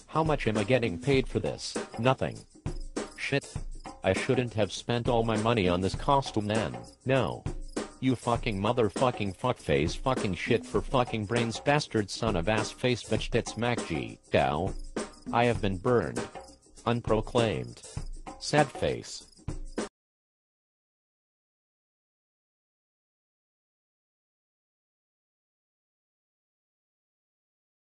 How much am I getting paid for this? Nothing. Shit. I shouldn't have spent all my money on this costume then. No. You fucking motherfucking fuckface fucking shit for fucking brains bastard son of ass face bitch tits Mac G. Cow. I have been burned. Unproclaimed. Sad face.